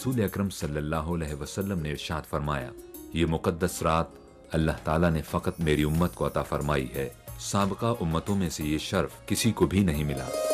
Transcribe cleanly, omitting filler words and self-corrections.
रसूल अकरम सल्लल्लाहु अलैहि वसल्लम ने इरशाद फरमाया, ये मुकद्दस रात अल्लाह ताला ने फ़कत मेरी उम्मत को अता फरमाई है, साबिक़ा उम्मतों में से ये शर्फ किसी को भी नहीं मिला।